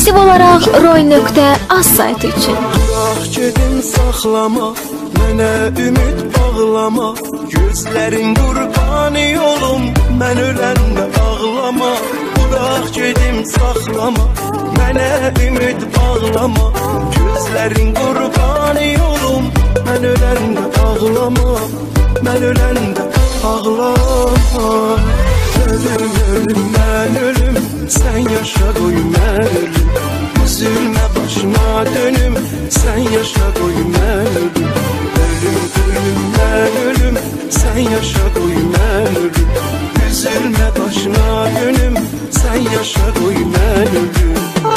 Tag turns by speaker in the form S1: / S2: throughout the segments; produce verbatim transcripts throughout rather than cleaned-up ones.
S1: Ekskluziv olaraq roy nöqtə az saytı üçün.
S2: Bırax gedim saxlama, mənə ümid bağlama, gözlərin qurbanı yolum, mən öləndə ağlama. Bırax gedim saxlama, mənə ümid bağlama, gözlərin qurbanı yolum, mən öləndə ağlama, mən öləndə ağlama. Ölüm, ölüm, mən ölüm, sən yaşa qoy mən ölüm. Üzülmə başına dönüm, sən yaşa qoy mən ölüm. Ölüm, ölüm, mən ölüm, sən yaşa qoy mən ölüm. Üzülmə başına dönüm, sən yaşa qoy mən ölüm.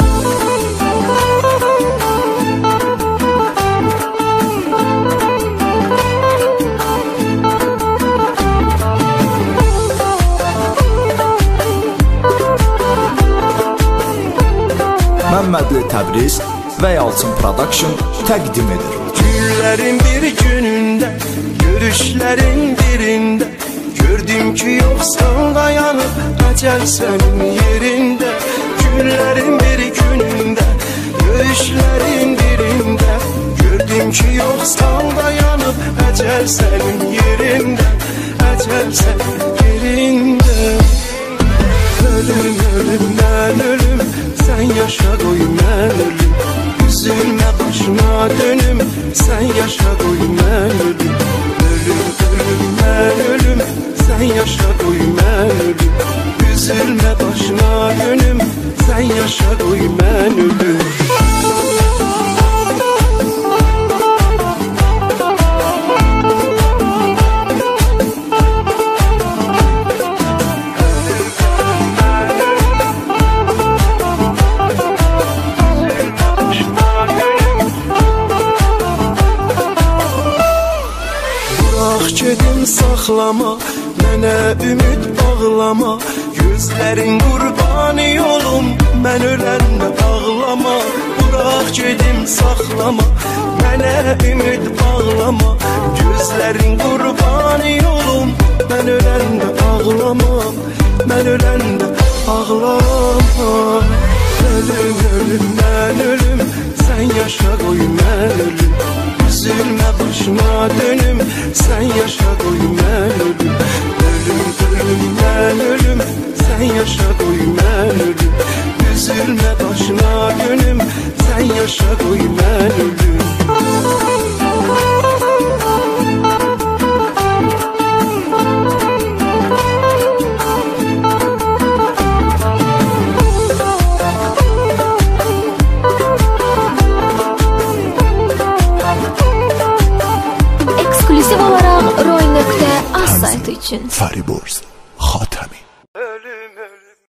S3: Məmmədli Təbriz və Yalçın Production təqdim edir.
S2: Günlərin bir günündə, görüşlərin birində, gördüm ki yoxsan dayanıb, əcəl sənin yerində. Günlərin bir günündə, görüşlərin birində, gördüm ki yoxsan dayanıb, əcəl sənin yerində, əcəl sənin yerində. Ölüm, ölüm, mən ölüm, sən yaşa qoy mən ölüm. Üzülmə başına dönüm, sən yaşa qoy mən ölüm. Ölüm, ölüm, mən ölüm, sən yaşa qoy mən ölüm. Üzülmə başına dönüm, sən yaşa qoy mən ölüm. Gedim saxlama, mənə ümid bağlama, gözlərin qurbanı yolum, mən öləndə ağlama. Bırax gedim saxlama, mənə ümid bağlama, gözlərin qurbanı yolum, mən öləndə ağlama, mən öləndə ağlama. Ölüm, ölüm, mən ölüm, sən yaşa qoy mən ölüm. Üzülmə başına dönüm, sən yaşa qoy mən ölüm. Ölüm, ölüm, mən ölüm, sən yaşa qoy mən ölüm. Üzülmə başına dönüm, sən yaşa qoy mən ölüm.
S1: Ekskluziv olaraq roy nöqtə az saytı üçün.
S3: Fariborz Xatəmi.